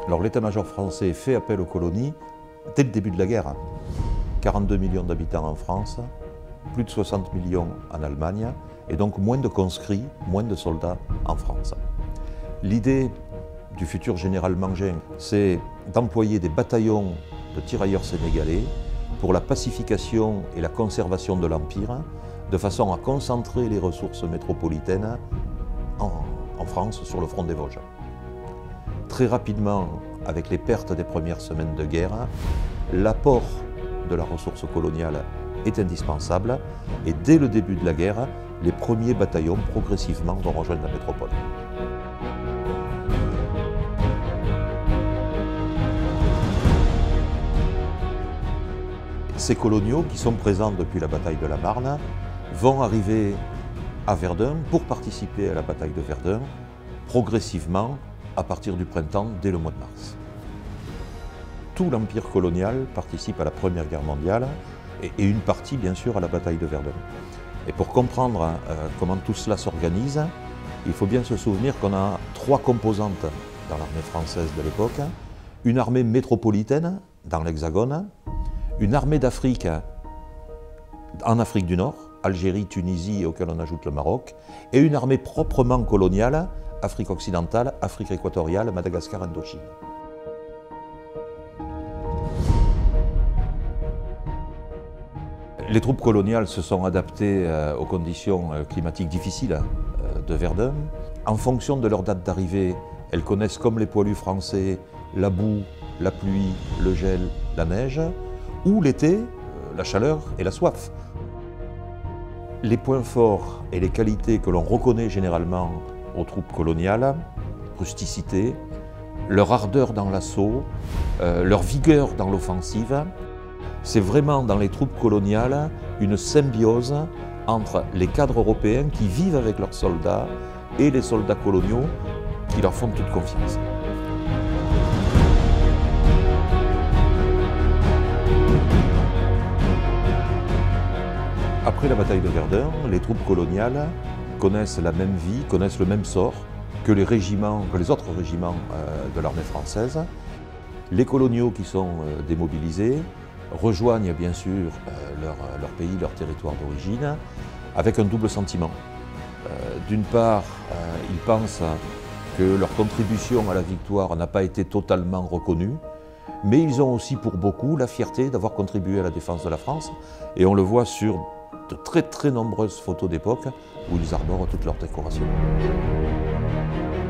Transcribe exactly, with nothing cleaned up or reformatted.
Alors l'état-major français fait appel aux colonies dès le début de la guerre. quarante-deux millions d'habitants en France, plus de soixante millions en Allemagne, et donc moins de conscrits, moins de soldats en France. L'idée du futur général Mangin, c'est d'employer des bataillons de tirailleurs sénégalais pour la pacification et la conservation de l'Empire, de façon à concentrer les ressources métropolitaines en, en France, sur le front des Vosges. Très rapidement, avec les pertes des premières semaines de guerre, l'apport de la ressource coloniale est indispensable et dès le début de la guerre, les premiers bataillons progressivement vont rejoindre la métropole. Ces coloniaux, qui sont présents depuis la bataille de la Marne, vont arriver à Verdun pour participer à la bataille de Verdun, progressivement à partir du printemps, dès le mois de mars. Tout l'empire colonial participe à la Première Guerre mondiale et, et une partie, bien sûr, à la bataille de Verdun. Et pour comprendre euh, comment tout cela s'organise, il faut bien se souvenir qu'on a trois composantes dans l'armée française de l'époque. Une armée métropolitaine dans l'Hexagone, une armée d'Afrique en Afrique du Nord, Algérie, Tunisie et auquel on ajoute le Maroc, et une armée proprement coloniale, Afrique occidentale, Afrique équatoriale, Madagascar, Indochine. Les troupes coloniales se sont adaptées aux conditions climatiques difficiles de Verdun. En fonction de leur date d'arrivée, elles connaissent, comme les poilus français, la boue, la pluie, le gel, la neige, ou l'été, la chaleur et la soif. Les points forts et les qualités que l'on reconnaît généralement aux troupes coloniales, rusticité, leur ardeur dans l'assaut, euh, leur vigueur dans l'offensive, c'est vraiment dans les troupes coloniales une symbiose entre les cadres européens qui vivent avec leurs soldats et les soldats coloniaux qui leur font toute confiance. Après la bataille de Verdun, les troupes coloniales connaissent la même vie, connaissent le même sort que les, régiments, que les autres régiments euh, de l'armée française. Les coloniaux qui sont euh, démobilisés rejoignent bien sûr euh, leur, leur pays, leur territoire d'origine, avec un double sentiment. Euh, D'une part, euh, ils pensent que leur contribution à la victoire n'a pas été totalement reconnue, mais ils ont aussi pour beaucoup la fierté d'avoir contribué à la défense de la France, et on le voit sur de très très nombreuses photos d'époque où ils arborent toutes leurs décorations.